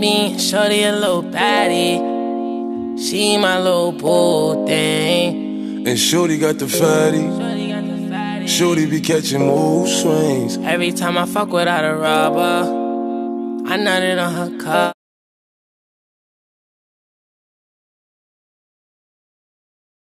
bean, shorty a little baddie. She my little boo thing. And shorty got the fatty. Shorty be catching mood swings. Every time I fuck without a rubber, I nutted on her cup.